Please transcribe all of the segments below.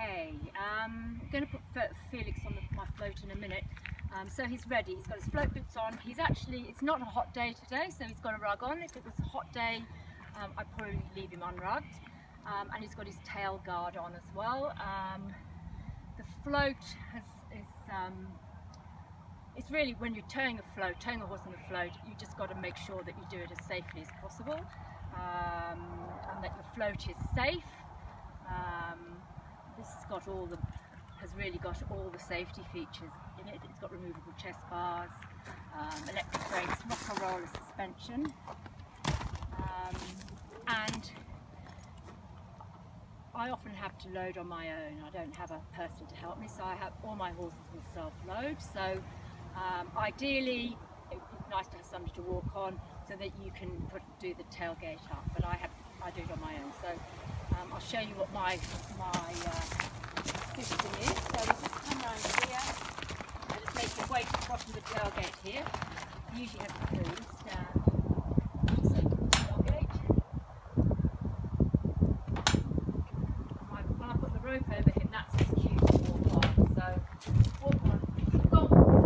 Okay, I'm going to put Felix on my float in a minute. So he's ready, he's got his float boots on. It's not a hot day today, so he's got a rug on. If it was a hot day, I'd probably leave him unrugged. And he's got his tail guard on as well. The float it's really, when you're towing a horse on the float, you just got to make sure that you do it as safely as possible, and that your float is safe. This has really got all the safety features in it. It's got removable chest bars, electric brakes, rocker roller suspension, and I often have to load on my own. I don't have a person to help me, so all my horses will self-load. So ideally, it's nice to have somebody to walk on so that you can do the tailgate up. But I do it on my own. So I'll show you what my system is. So we just come around here and just make your way to the bottom of the tailgate here. You usually have to do stand. When I put the rope over him, that's his cue to walk on. So walk on. Go.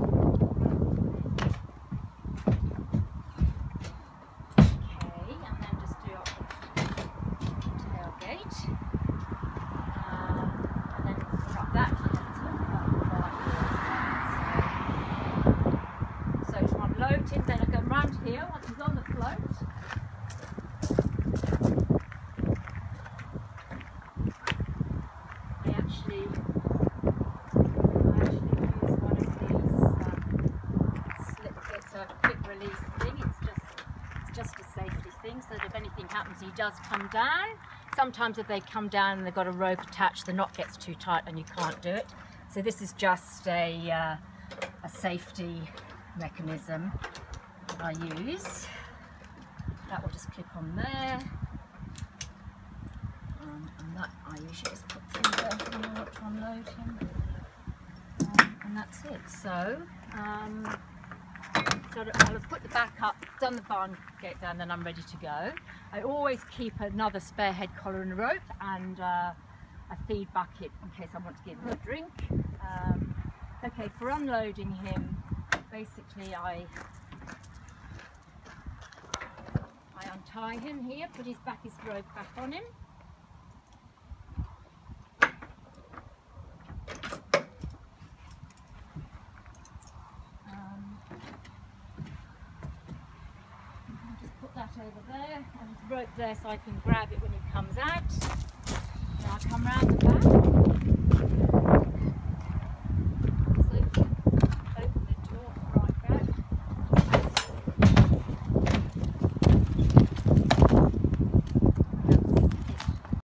Okay, and then just do up the tailgate. And then put up that so I'm loading, then I go round here once he's on the float. I actually use one of these it's a quick release thing. It's just a safety thing, so that if anything happens, he does come down. Sometimes if they come down and they've got a rope attached, the knot gets too tight and you can't do it. So this is just a safety mechanism that I use. That will just clip on there. And that I usually just put through there when I want to unload him, and that's it. So, I'll have put the back up, done the barn gate down, then I'm ready to go. I always keep another spare head collar and rope and a feed bucket in case I want to give him a drink. Okay, for unloading him, basically I untie him here, put his rope back on him. That over there, and rope there so I can grab it when he comes out. Now I come round the back.